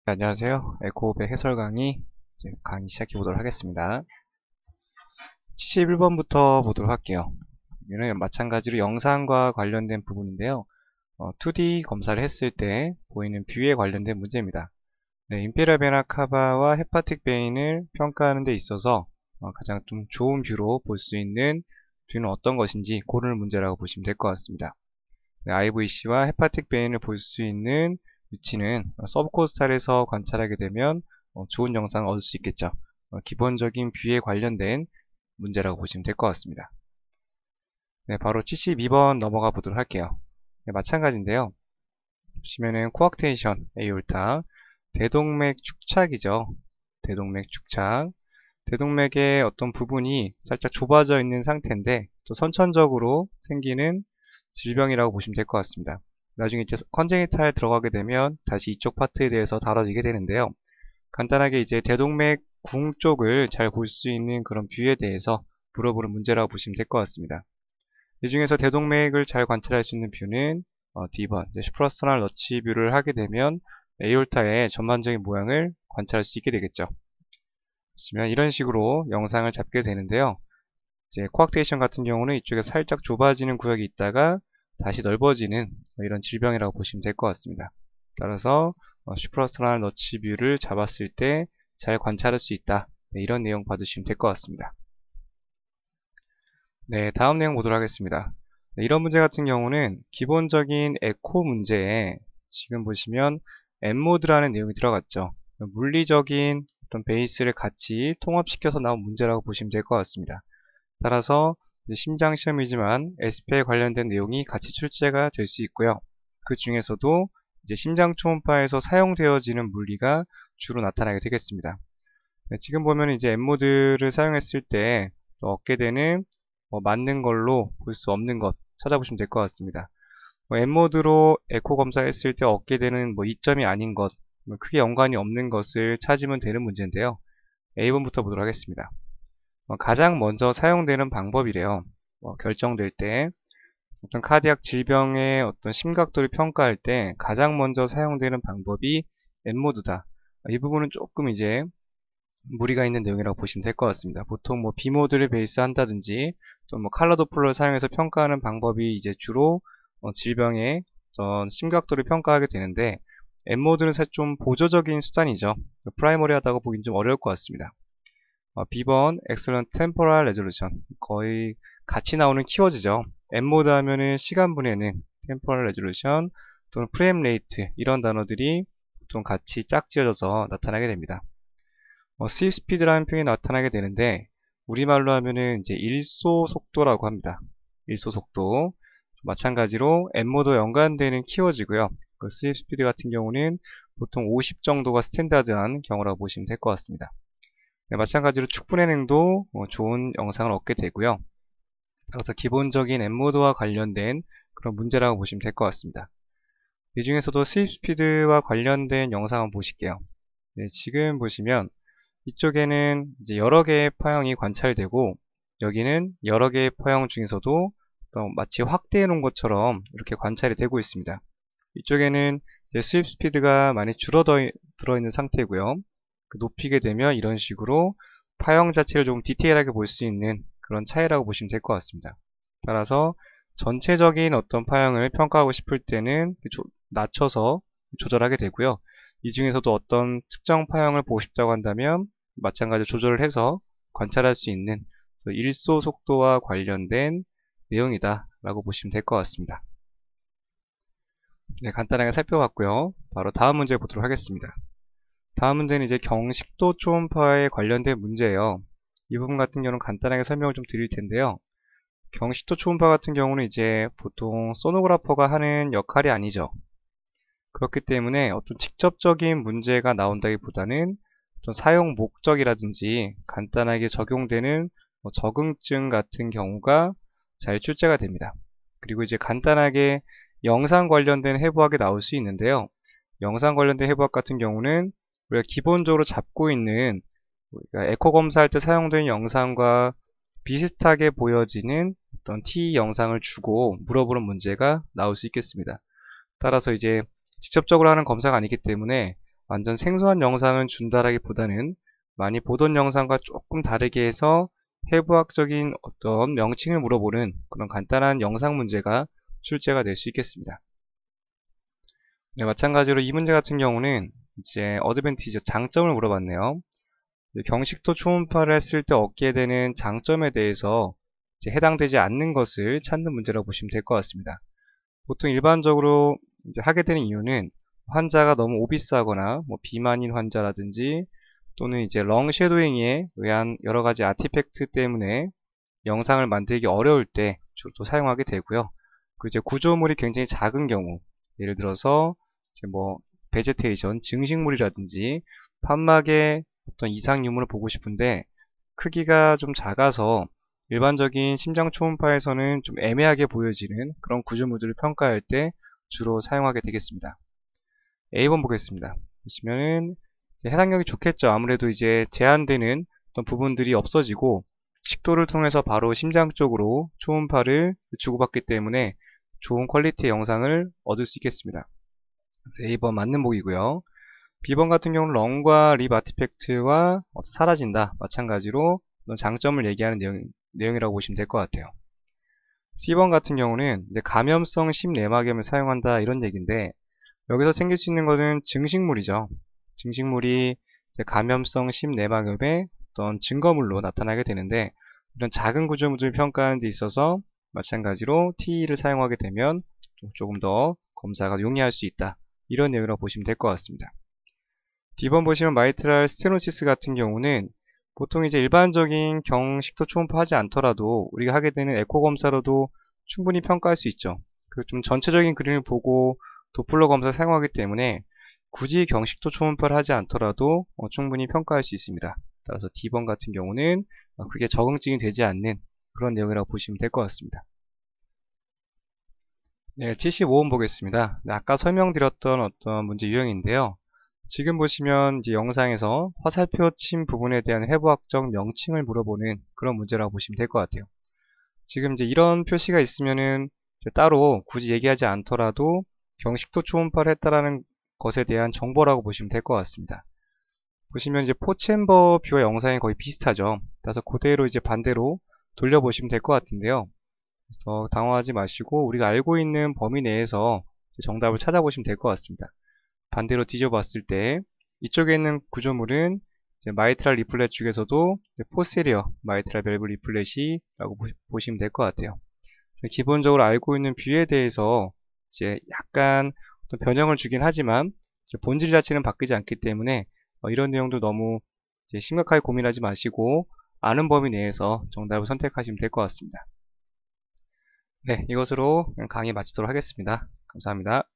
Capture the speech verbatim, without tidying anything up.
네, 안녕하세요. 에코백 해설 강의 이제 강의 시작해 보도록 하겠습니다. 칠십일 번부터 보도록 할게요. 여기는 마찬가지로 영상과 관련된 부분인데요. 어, 투디 검사를 했을 때 보이는 뷰에 관련된 문제입니다. 네, 임페리얼 베나 카바와 헤파틱 베인을 평가하는 데 있어서 어, 가장 좀 좋은 뷰로 볼 수 있는 뷰는 어떤 것인지 고르는 문제라고 보시면 될 것 같습니다. 네, 아이브이씨와 헤파틱 베인을 볼 수 있는 위치는 서브코스탈에서 관찰하게 되면 어, 좋은 영상을 얻을 수 있겠죠. 어, 기본적인 뷰에 관련된 문제라고 보시면 될 것 같습니다. 네, 바로 칠십이 번 넘어가 보도록 할게요. 네, 마찬가지인데요. 보시면은 코악테이션, 에이올타, 대동맥 축착이죠. 대동맥 축착. 대동맥의 어떤 부분이 살짝 좁아져 있는 상태인데 또 선천적으로 생기는 질병이라고 보시면 될 것 같습니다. 나중에 이제 컨제니탈에 들어가게 되면 다시 이쪽 파트에 대해서 다뤄지게 되는데요. 간단하게 이제 대동맥 궁 쪽을 잘 볼 수 있는 그런 뷰에 대해서 물어보는 문제라고 보시면 될 것 같습니다. 이 중에서 대동맥을 잘 관찰할 수 있는 뷰는 어, 디 번, 슈퍼스터널 너치 뷰를 하게 되면 에이올타의 전반적인 모양을 관찰할 수 있게 되겠죠. 보시면 이런 식으로 영상을 잡게 되는데요. 이제 코악테이션 같은 경우는 이쪽에 살짝 좁아지는 구역이 있다가 다시 넓어지는 이런 질병이라고 보시면 될 것 같습니다. 따라서 슈퍼스터널 너치 뷰를 잡았을 때 잘 관찰할 수 있다. 네, 이런 내용 받으시면 될 것 같습니다. 네, 다음 내용 보도록 하겠습니다. 네, 이런 문제 같은 경우는 기본적인 에코 문제에 지금 보시면 엠모드라는 내용이 들어갔죠. 물리적인 어떤 베이스를 같이 통합시켜서 나온 문제라고 보시면 될 것 같습니다. 따라서 심장 시험이지만 에스피에 관련된 내용이 같이 출제가 될 수 있고요. 그 중에서도 이제 심장 초음파에서 사용되어지는 물리가 주로 나타나게 되겠습니다. 네, 지금 보면 이제 엠모드를 사용했을 때 얻게 되는 뭐 맞는 걸로 볼 수 없는 것 찾아보시면 될 것 같습니다. 뭐 엠모드로 에코 검사했을 때 얻게 되는 뭐 이점이 아닌 것, 뭐 크게 연관이 없는 것을 찾으면 되는 문제인데요. 에이 번부터 보도록 하겠습니다. 어, 가장 먼저 사용되는 방법이래요. 어, 결정될 때 어떤 카디악 질병의 어떤 심각도를 평가할 때 가장 먼저 사용되는 방법이 엠모드다. 이 부분은 조금 이제 무리가 있는 내용이라고 보시면 될 것 같습니다. 보통 뭐 비모드를 베이스 한다든지 또 뭐 칼라 도플러를 사용해서 평가하는 방법이 이제 주로 어, 질병의 어떤 심각도를 평가하게 되는데 엠모드는 사실 좀 보조적인 수단이죠. 프라이머리하다고 보기는 좀 어려울 것 같습니다. 어, 비 번 Excellent Temporal Resolution 거의 같이 나오는 키워드죠. 엠모드 하면은 시간분해능, Temporal Resolution 또는 프레임 레이트 이런 단어들이 좀 같이 짝지어져서 나타나게 됩니다. 어, 스윕 스피드라는 표현이 나타나게 되는데 우리말로 하면은 이제 일소 속도라고 합니다. 일소 속도. 마찬가지로 엠모드와 연관되는 키워드고요. 그 스윕 스피드 같은 경우는 보통 오십 정도가 스탠다드한 경우라고 보시면 될 것 같습니다. 네, 마찬가지로 축분해능도 어, 좋은 영상을 얻게 되고요. 그래서 기본적인 엠모드와 관련된 그런 문제라고 보시면 될 것 같습니다. 이 중에서도 스윕 스피드와 관련된 영상 한번 보실게요. 네, 지금 보시면 이쪽에는 이제 여러 개의 파형이 관찰되고 여기는 여러 개의 파형 중에서도 또 마치 확대해 놓은 것처럼 이렇게 관찰이 되고 있습니다. 이쪽에는 스윕 스피드가 많이 줄어들어 있는 상태고요. 높이게 되면 이런 식으로 파형 자체를 조금 디테일하게 볼 수 있는 그런 차이라고 보시면 될 것 같습니다. 따라서 전체적인 어떤 파형을 평가하고 싶을 때는 낮춰서 조절하게 되고요. 이 중에서도 어떤 특정 파형을 보고 싶다고 한다면 마찬가지로 조절을 해서 관찰할 수 있는 일소 속도와 관련된 내용이다 라고 보시면 될 것 같습니다. 네, 간단하게 살펴봤고요. 바로 다음 문제 보도록 하겠습니다. 다음 문제는 이제 경식도 초음파에 관련된 문제예요. 이 부분 같은 경우는 간단하게 설명을 좀 드릴 텐데요. 경식도 초음파 같은 경우는 이제 보통 소노그래퍼가 하는 역할이 아니죠. 그렇기 때문에 어떤 직접적인 문제가 나온다기보다는 어떤 사용 목적이라든지 간단하게 적용되는 뭐 적응증 같은 경우가 잘 출제가 됩니다. 그리고 이제 간단하게 영상 관련된 해부학이 나올 수 있는데요. 영상 관련된 해부학 같은 경우는 우리가 기본적으로 잡고 있는 우리가 에코 검사할 때 사용된 영상과 비슷하게 보여지는 어떤 T 영상을 주고 물어보는 문제가 나올 수 있겠습니다. 따라서 이제 직접적으로 하는 검사가 아니기 때문에 완전 생소한 영상은 준다라기보다는 많이 보던 영상과 조금 다르게 해서 해부학적인 어떤 명칭을 물어보는 그런 간단한 영상 문제가 출제가 될 수 있겠습니다. 네, 마찬가지로 이 문제 같은 경우는 이제 어드밴티지, 장점을 물어봤네요. 경식도 초음파를 했을 때 얻게 되는 장점에 대해서 이제 해당되지 않는 것을 찾는 문제라고 보시면 될 것 같습니다. 보통 일반적으로 이제 하게 되는 이유는 환자가 너무 오비스하거나 뭐 비만인 환자라든지 또는 이제 렁 쉐도잉에 의한 여러 가지 아티팩트 때문에 영상을 만들기 어려울 때 주로 사용하게 되고요. 그 이제 구조물이 굉장히 작은 경우, 예를 들어서 이제 뭐 베제테이션, 증식물이라든지 판막의 어떤 이상 유무를 보고 싶은데 크기가 좀 작아서 일반적인 심장 초음파에서는 좀 애매하게 보여지는 그런 구조물들을 평가할 때 주로 사용하게 되겠습니다. 에이 번 보겠습니다. 보시면은 해당력이 좋겠죠. 아무래도 이제 제한되는 어떤 부분들이 없어지고 식도를 통해서 바로 심장 쪽으로 초음파를 주고받기 때문에 좋은 퀄리티의 영상을 얻을 수 있겠습니다. 에이 번 맞는 보기고요. 비 번 같은 경우는 렁과 립 아티팩트와 사라진다. 마찬가지로 장점을 얘기하는 내용, 내용이라고 보시면 될 것 같아요. 씨 번 같은 경우는 이제 감염성 심내막염을 사용한다 이런 얘기인데 여기서 생길 수 있는 것은 증식물이죠. 증식물이 이제 감염성 심내막염의 어떤 증거물로 나타나게 되는데 이런 작은 구조물을 평가하는 데 있어서 마찬가지로 티이를 사용하게 되면 조금 더 검사가 용이할 수 있다. 이런 내용이라고 보시면 될 것 같습니다. 디 번 보시면 마이트랄 스테노시스 같은 경우는 보통 이제 일반적인 경식도 초음파 하지 않더라도 우리가 하게 되는 에코 검사로도 충분히 평가할 수 있죠. 그 좀 전체적인 그림을 보고 도플러 검사 사용하기 때문에 굳이 경식도 초음파를 하지 않더라도 어, 충분히 평가할 수 있습니다. 따라서 디 번 같은 경우는 어, 그게 적응증이 되지 않는 그런 내용이라고 보시면 될 것 같습니다. 네, 칠십오 번 보겠습니다. 네, 아까 설명드렸던 어떤 문제 유형인데요. 지금 보시면 이제 영상에서 화살표 침 부분에 대한 해부학적 명칭을 물어보는 그런 문제라고 보시면 될 것 같아요. 지금 이제 이런 표시가 있으면은 따로 굳이 얘기하지 않더라도 경식도 초음파를 했다라는 것에 대한 정보라고 보시면 될 것 같습니다. 보시면 이제 포챔버 뷰와 영상이 거의 비슷하죠. 그래서 그대로 이제 반대로 돌려보시면 될 것 같은데요. 그래서 당황하지 마시고 우리가 알고 있는 범위 내에서 정답을 찾아보시면 될 것 같습니다. 반대로 뒤져봤을 때 이쪽에 있는 구조물은 이제 마이트랄 리플렛 중에서도 포스테리어 마이트랄 밸브 리플렛이라고 보시면 될 것 같아요. 기본적으로 알고 있는 뷰에 대해서 이제 약간 어떤 변형을 주긴 하지만 본질 자체는 바뀌지 않기 때문에 이런 내용도 너무 이제 심각하게 고민하지 마시고 아는 범위 내에서 정답을 선택하시면 될 것 같습니다. 네, 이것으로 강의 마치도록 하겠습니다. 감사합니다.